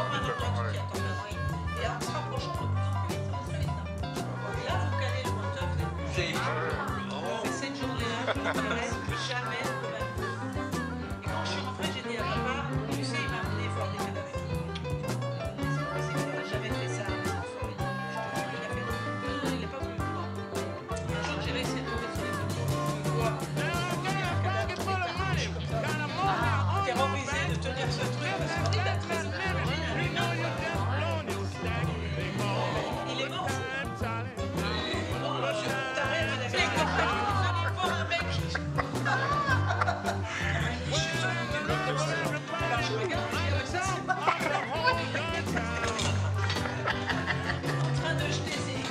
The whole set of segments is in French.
Ouais. Et en se rapprochant de plus en plus vite, ça va très vite. Et là, vous calez le moteur, vous êtes plus jamais. C'est cette journée-là, je ne calais jamais le même. Et quand je suis rentrée, j'ai dit à papa, tu sais, il m'a amené voir des cadavres et tout. Il n'a jamais fait ça. Je te jure, il a fait. Non, il n'a pas voulu le voir. Un jour, j'ai réussi à tomber sur les photos. Je vois. Terrorisé de tenir ce truc parce qu'on est à 13 ans. Il est mort. T'arrêtes, il avait fallu voir un mec. Alors je regarde, je dis ça. En train de jeter ses.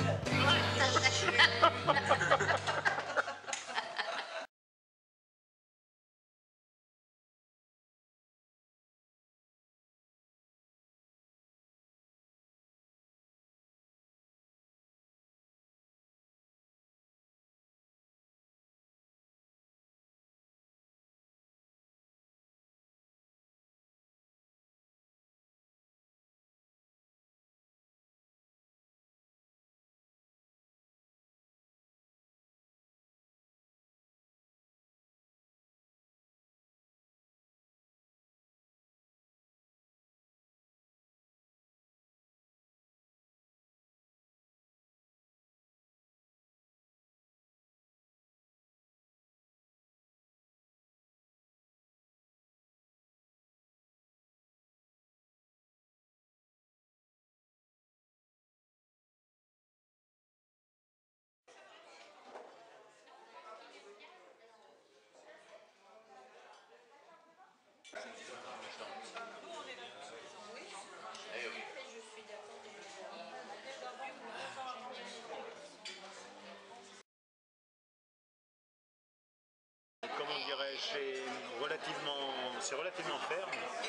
Comment dirais-je, c'est relativement ferme.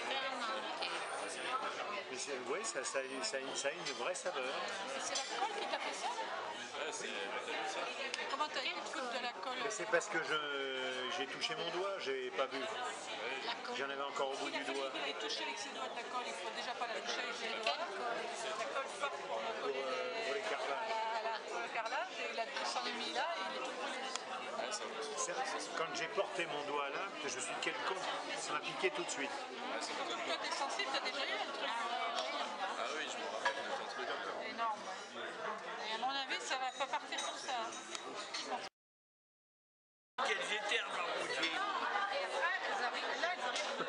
Mais oui, ça a une vraie saveur. C'est la colle qui t'a fait ça? Comment t'as eu le truc de la colle? Mais c'est parce que j'ai touché mon doigt, j'ai pas vu. J'en avais encore au bout du doigt. Il avait touché avec ses doigts de la colle, il faut déjà pas la toucher avec ses doigts. La colle forte pour me coller Pour les carrelages. pour le carrelage, et il a descendu mis là et il est tout brûlé. Quand j'ai porté mon doigt là, que je suis quel con, ça m'a piqué tout de suite. Toi t'es sensible, t'as déjà eu un truc? Ah oui, je me rappelle d'un truc un peu. Énorme. Et à mon avis, ça va pas partir comme ça. Quels étaient à Marmoutier? Et après, elles arrivent là, elles arrivent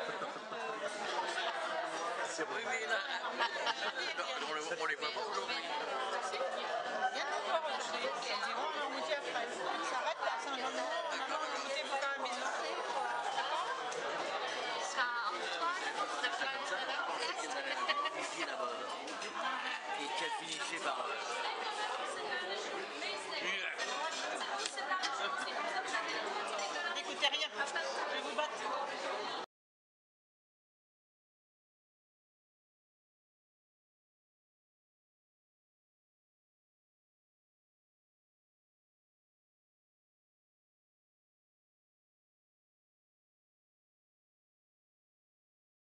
Oui, mais là, on les voit pas aujourd'hui. Il y a encore